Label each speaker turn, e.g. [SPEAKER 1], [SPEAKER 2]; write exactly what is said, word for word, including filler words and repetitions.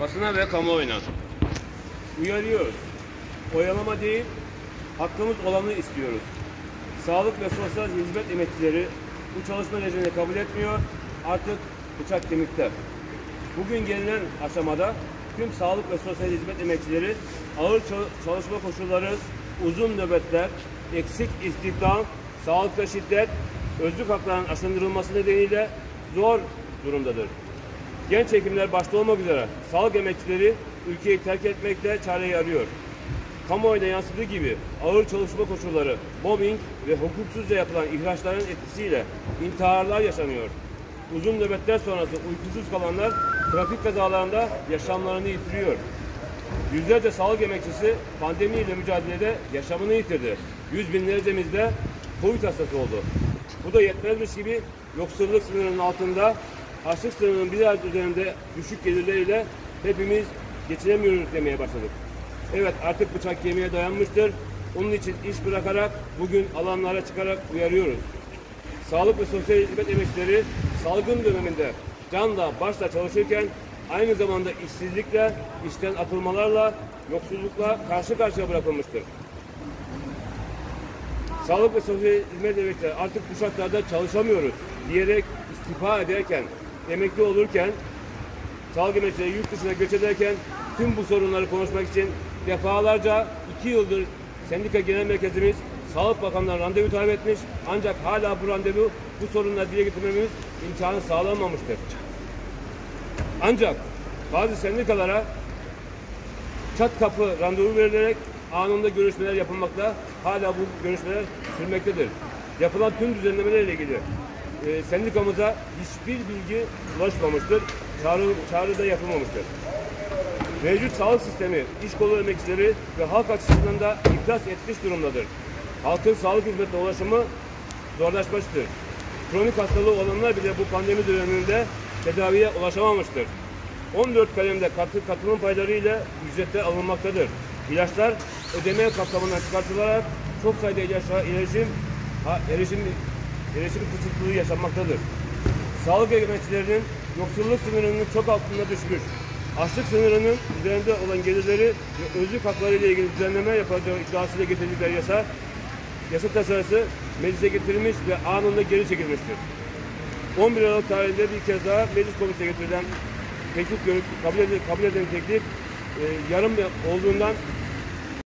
[SPEAKER 1] basına ve kamuoyuna uyarıyoruz. Oyalama değil, hakkımız olanı istiyoruz. Sağlık ve sosyal hizmet emekçileri bu çalışma rejimini kabul etmiyor, artık bıçak kemikte. Bugün gelinen aşamada tüm sağlık ve sosyal hizmet emekçileri ağır çalışma koşulları, uzun nöbetler, eksik istihdam, sağlıkta şiddet, özlük haklarının aşındırılması nedeniyle zor durumdadır. Genç hekimler başta olmak üzere sağlık emekçileri ülkeyi terk etmekte çareyi arıyor. Kamuoyuna yansıdığı gibi ağır çalışma koşulları, mobbing ve hukuksuzca yapılan ihraçların etkisiyle intiharlar yaşanıyor. Uzun nöbetler sonrası uykusuz kalanlar trafik kazalarında yaşamlarını yitiriyor. Yüzlerce sağlık emekçisi pandemiyle mücadelede yaşamını yitirdi. Yüz binlercemiz de Covid hastası oldu. Bu da yetmezmiş gibi yoksulluk sınırının altında, açlık sınırının biraz üzerinde düşük gelirleriyle hepimiz geçinemiyoruz demeye başladık. Evet, artık bıçak kemiğe dayanmıştır. Onun için iş bırakarak bugün alanlara çıkarak uyarıyoruz. Sağlık ve sosyal hizmet emekçileri salgın döneminde canla başla çalışırken aynı zamanda işsizlikle, işten atılmalarla, yoksullukla karşı karşıya bırakılmıştır. Sağlık ve sosyal hizmet emekçileri artık bu şartlarda çalışamıyoruz diyerek istifa ederken, emekli olurken, sağlık emekçileri yurt dışına göç ederken tüm bu sorunları konuşmak için defalarca iki yıldır sendika genel merkezimiz Sağlık Bakanlığı'na randevu talep etmiş, ancak hala bu randevu bu sorunları dile getirmemiz imkanı sağlanmamıştır. Ancak bazı sendikalara çat kapı randevu verilerek anında görüşmeler yapılmakta, hala bu görüşmeler sürmektedir. Yapılan tüm düzenlemelerle ilgili e, sendikamıza hiçbir bilgi ulaşmamıştır, çağrı, çağrı da yapılmamıştır. Mevcut sağlık sistemi, iş kolu emekçileri ve halk açısından da iflas etmiş durumdadır. Halkın sağlık hizmetine ulaşımı zorlaşmıştır. Kronik hastalığı olanlar bile bu pandemi döneminde tedaviye ulaşamamıştır. on dört kalemde katı, katılım payları ile ücretler alınmaktadır. İlaçlar ödeme kapsamından çıkartılarak çok sayıda ilaçlara erişim, erişim, erişim kısıtlılığı yaşanmaktadır. Sağlık emekçilerinin yoksulluk sınırının çok altında düşmüş, açlık sınırının üzerinde olan gelirleri ve özlük hakları ile ilgili düzenleme yapacağı iddiasıyla getirdikleri yasa, yasa tasarısı meclise getirilmiş ve anında geri çekilmiştir. on bir Aralık tarihinde bir kez daha meclis komisine getirilen teklif, kabul edilen, kabul edilen teklif e, yarım olduğundan